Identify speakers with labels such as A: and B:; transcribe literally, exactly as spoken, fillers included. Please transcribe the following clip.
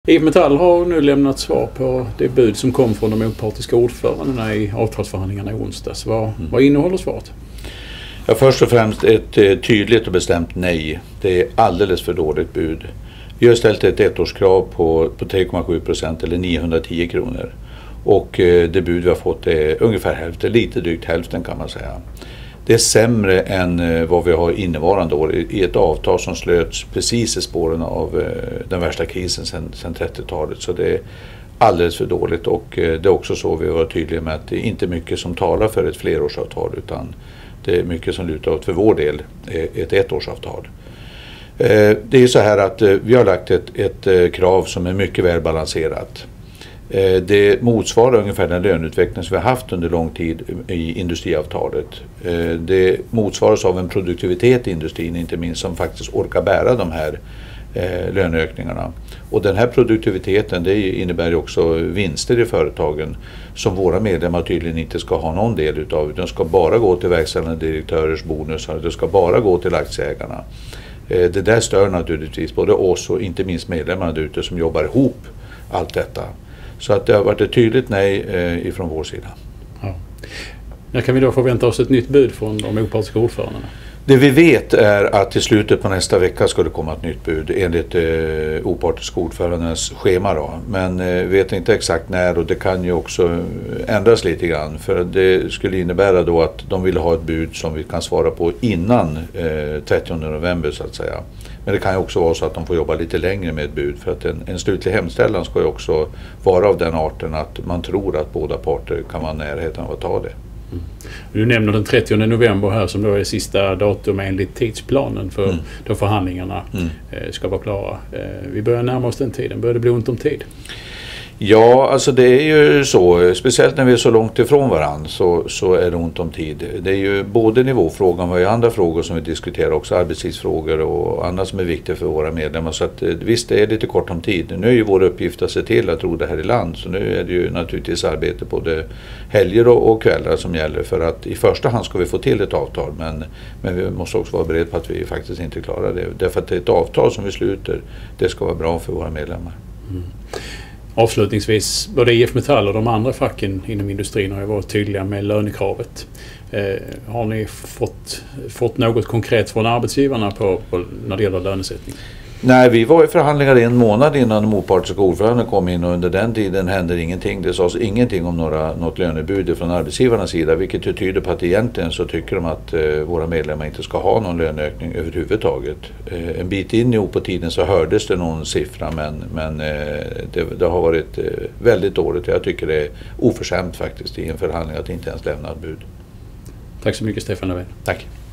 A: I F Metall har nu lämnat svar på det bud som kom från de opartiska ordförandena i avtalsförhandlingarna i onsdags. Vad, mm. vad innehåller svaret?
B: Ja, först och främst ett tydligt och bestämt nej. Det är alldeles för dåligt bud. Vi har ställt ett ettårskrav på, på tre komma sju procent eller niohundratio kronor. Och eh, det bud vi har fått är ungefär hälften, lite drygt hälften kan man säga. Det är sämre än eh, vad vi har innevarande år i, i ett avtal som slöts precis i spåren av eh, den värsta krisen sedan, sedan trettiotalet. Så det är alldeles för dåligt, och eh, det är också så vi var tydliga med att det är inte mycket som talar för ett flerårsavtal, utan det är mycket som lutar åt för vår del ett ettårsavtal. Eh, det är så här att eh, vi har lagt ett, ett eh, krav som är mycket väl balanserat. Det motsvarar ungefär den löneutveckling som vi har haft under lång tid i industriavtalet. Det motsvaras av en produktivitet i industrin, inte minst, som faktiskt orkar bära de här löneökningarna. Och den här produktiviteten, det innebär ju också vinster i företagen som våra medlemmar tydligen inte ska ha någon del utav. De ska bara gå till verkställande direktörers bonusar, det ska bara gå till aktieägarna. Det där stör naturligtvis både oss och inte minst medlemmarna där ute som jobbar ihop allt detta. Så att det har varit ett tydligt nej eh, ifrån vår sida.
A: Ja. När kan vi då förvänta oss ett nytt bud från de opartiska ordförandena?
B: Det vi vet är att i slutet på nästa vecka ska det komma ett nytt bud enligt eh, opartiska ordförandenas schema då. Men eh, vet inte exakt när, och det kan ju också ändras lite grann. För det skulle innebära då att de vill ha ett bud som vi kan svara på innan eh, trettionde november så att säga. Men det kan ju också vara så att de får jobba lite längre med ett bud, för att en, en slutlig hemställan ska ju också vara av den arten att man tror att båda parter kan vara närheten av att ta det.
A: Mm. Du nämner den trettionde november här som då är sista datum enligt tidsplanen för mm. då förhandlingarna mm. eh, ska vara klara. Eh, vi börjar närma oss den tiden. Börjar det bli ont om tid?
B: Ja, alltså det är ju så, speciellt när vi är så långt ifrån varandra så, så är det ont om tid. Det är ju både nivåfrågan och andra frågor som vi diskuterar också, arbetstidsfrågor och annat som är viktigt för våra medlemmar. Så att visst, det är lite kort om tid. Nu är ju vår uppgift att se till att ro det här i land, så nu är det ju naturligtvis arbete både helger och, och kvällar som gäller, för att i första hand ska vi få till ett avtal, men, men vi måste också vara beredda på att vi faktiskt inte klarar det. Därför att ett avtal som vi sluter, det ska vara bra för våra medlemmar.
A: Mm. Avslutningsvis, både I F Metall och de andra facken inom industrin har ju varit tydliga med lönekravet. Eh, har ni fått, fått något konkret från arbetsgivarna på, på, när det gäller lönesättning?
B: Nej, vi var i förhandlingar en månad innan de opartiska ordförandena kom in, och under den tiden hände ingenting. Det sades ingenting om några, något lönebud från arbetsgivarnas sida, vilket ju tyder på att egentligen så tycker de att eh, våra medlemmar inte ska ha någon löneökning överhuvudtaget. Eh, en bit in i på tiden så hördes det någon siffra, men, men eh, det, det har varit eh, väldigt dåligt. Jag tycker det är oförskämt faktiskt i en förhandling att inte ens lämna ett bud.
A: Tack så mycket, Stefan Löfven.
B: Tack.